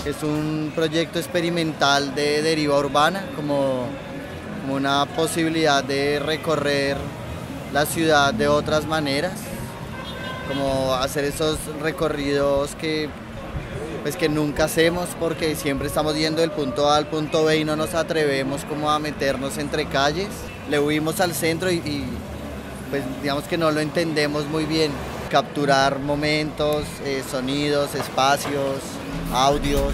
Es un proyecto experimental de deriva urbana, como una posibilidad de recorrer la ciudad de otras maneras, como hacer esos recorridos que nunca hacemos porque siempre estamos yendo del punto A al punto B y no nos atrevemos como a meternos entre calles. Le huimos al centro y pues digamos que no lo entendemos muy bien. Capturar momentos, sonidos, espacios, audios.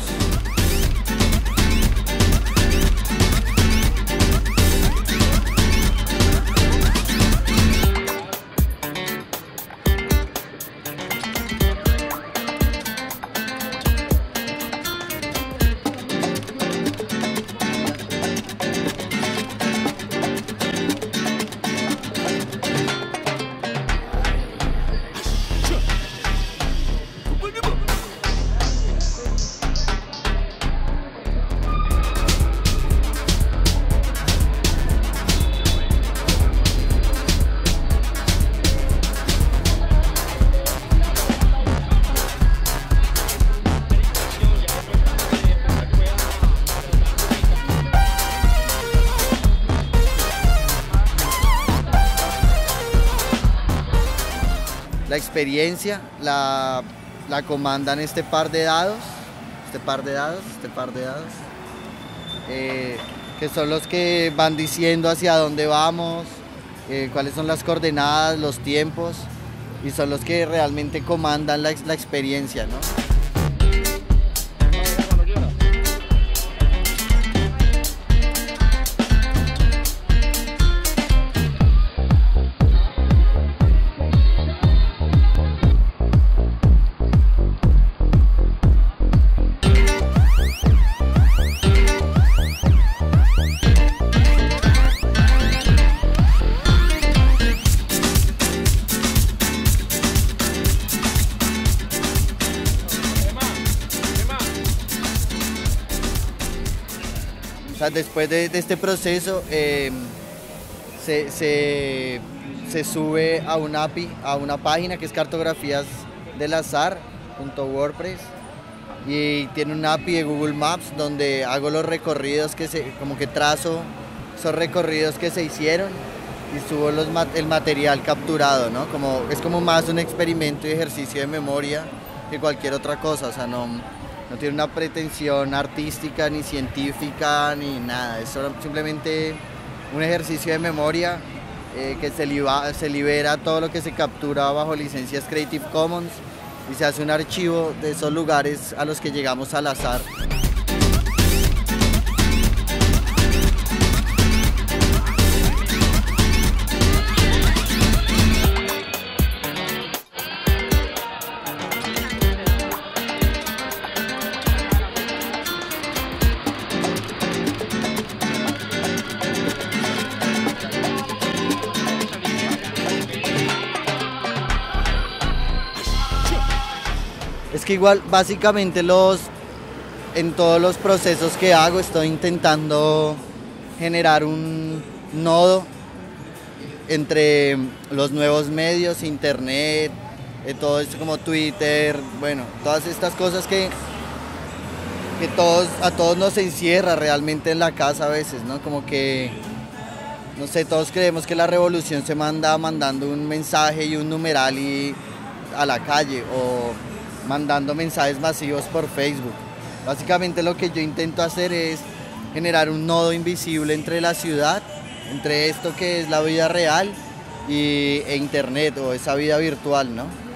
La experiencia la comandan este par de dados, que son los que van diciendo hacia dónde vamos, cuáles son las coordenadas, los tiempos, y son los que realmente comandan la experiencia, ¿no? O sea, después de este proceso se sube a un API, a una página que es cartografíasdelazar.wordpress, y tiene un API de Google Maps donde hago los recorridos como que trazo esos recorridos que se hicieron y subo el material capturado, ¿no? Es como más un experimento y ejercicio de memoria que cualquier otra cosa, o sea, no tiene una pretensión artística, ni científica, ni nada. Es simplemente un ejercicio de memoria que se libera todo lo que se captura bajo licencias Creative Commons y se hace un archivo de esos lugares a los que llegamos al azar. Es que igual, básicamente en todos los procesos que hago estoy intentando generar un nodo entre los nuevos medios, internet, todo esto como Twitter, bueno, todas estas cosas que a todos nos encierra realmente en la casa a veces, ¿no? Como que, no sé, todos creemos que la revolución se mandando un mensaje y un numeral a la calle, o mandando mensajes masivos por Facebook. Básicamente lo que yo intento hacer es generar un nodo invisible entre la ciudad, entre esto que es la vida real e internet, o esa vida virtual, ¿no?